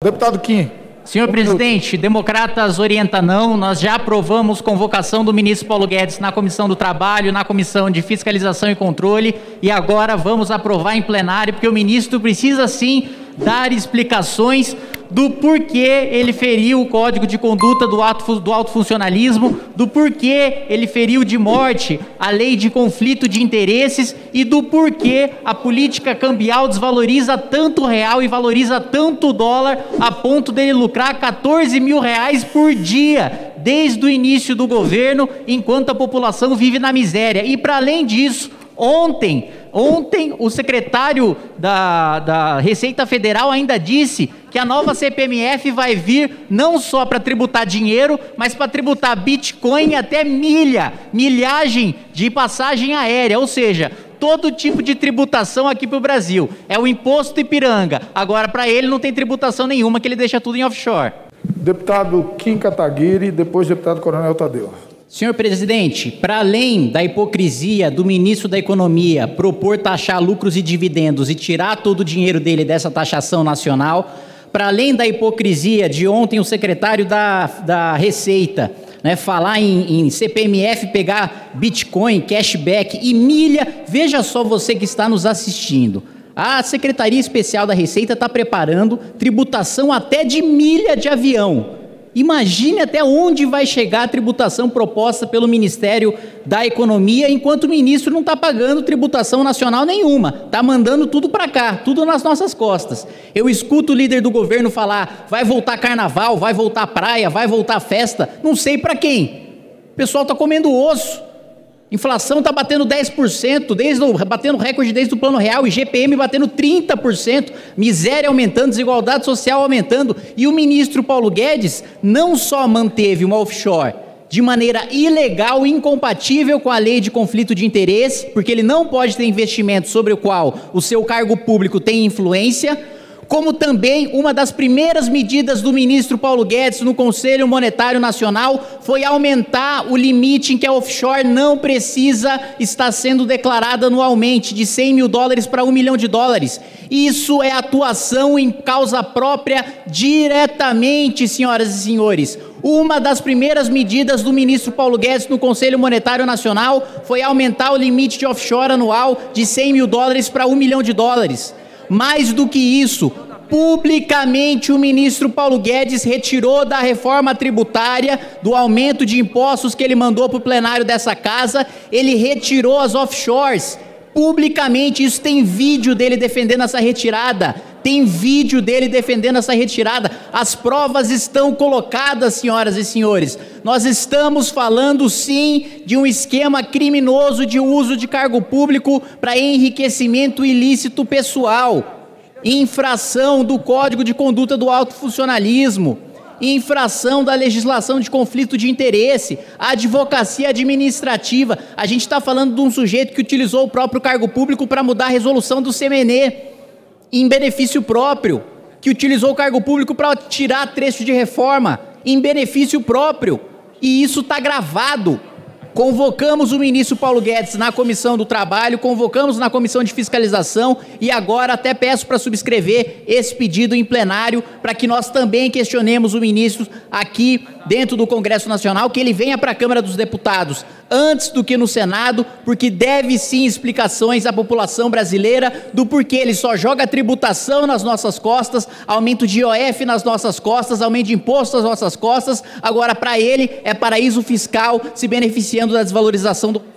Deputado Kim. Senhor presidente, democratas orienta não, nós já aprovamos convocação do ministro Paulo Guedes na Comissão do Trabalho, na Comissão de Fiscalização e Controle e agora vamos aprovar em plenário, porque o ministro precisa sim dar explicações do porquê ele feriu o Código de Conduta do alto funcionalismo, do porquê ele feriu de morte a lei de conflito de interesses e do porquê a política cambial desvaloriza tanto o real e valoriza tanto o dólar a ponto dele lucrar R$14 mil por dia, desde o início do governo, enquanto a população vive na miséria. E para além disso, Ontem o secretário da Receita Federal ainda disse que a nova CPMF vai vir não só para tributar dinheiro, mas para tributar Bitcoin e até milhagem de passagem aérea, ou seja, todo tipo de tributação aqui para o Brasil. É o imposto Ipiranga. Agora, para ele, não tem tributação nenhuma, que ele deixa tudo em offshore. Deputado Kim Kataguiri, depois deputado Coronel Tadeu. Senhor presidente, para além da hipocrisia do ministro da Economia propor taxar lucros e dividendos e tirar todo o dinheiro dele dessa taxação nacional, para além da hipocrisia de ontem o secretário da Receita, falar em CPMF, pegar Bitcoin, cashback e milha, veja só você que está nos assistindo. A Secretaria Especial da Receita está preparando tributação até de milha de avião. Imagine até onde vai chegar a tributação proposta pelo Ministério da Economia, enquanto o ministro não está pagando tributação nacional nenhuma, está mandando tudo para cá, tudo nas nossas costas. Eu escuto o líder do governo falar, vai voltar carnaval, vai voltar praia, vai voltar festa, não sei para quem. O pessoal está comendo osso. Inflação está batendo 10%, batendo recorde desde o Plano Real, IGPM batendo 30%, miséria aumentando, desigualdade social aumentando, e o ministro Paulo Guedes não só manteve uma offshore de maneira ilegal e incompatível com a lei de conflito de interesse, porque ele não pode ter investimento sobre o qual o seu cargo público tem influência, como também uma das primeiras medidas do ministro Paulo Guedes no Conselho Monetário Nacional foi aumentar o limite em que a offshore não precisa estar sendo declarada anualmente, de $100 mil para $1 milhão. Isso é atuação em causa própria diretamente, senhoras e senhores. Uma das primeiras medidas do ministro Paulo Guedes no Conselho Monetário Nacional foi aumentar o limite de offshore anual de $100 mil para $1 milhão. Mais do que isso, publicamente o ministro Paulo Guedes retirou da reforma tributária, do aumento de impostos que ele mandou para o plenário dessa casa, ele retirou as offshores. Publicamente, isso tem vídeo dele defendendo essa retirada. As provas estão colocadas, senhoras e senhores. Nós estamos falando, sim, de um esquema criminoso de uso de cargo público para enriquecimento ilícito pessoal, infração do Código de Conduta do Alto Funcionalismo, infração da legislação de conflito de interesse, advocacia administrativa. A gente está falando de um sujeito que utilizou o próprio cargo público para mudar a resolução do CMN em benefício próprio, que utilizou o cargo público para tirar trecho de reforma em benefício próprio, e isso está gravado. Convocamos o ministro Paulo Guedes na Comissão do Trabalho, convocamos na Comissão de Fiscalização e agora até peço para subscrever esse pedido em plenário para que nós também questionemos o ministro aqui dentro do Congresso Nacional, que ele venha para a Câmara dos Deputados antes do que no Senado, porque deve sim explicações à população brasileira do porquê ele só joga tributação nas nossas costas, aumento de IOF nas nossas costas, aumento de imposto nas nossas costas, agora para ele é paraíso fiscal se beneficiando da desvalorização do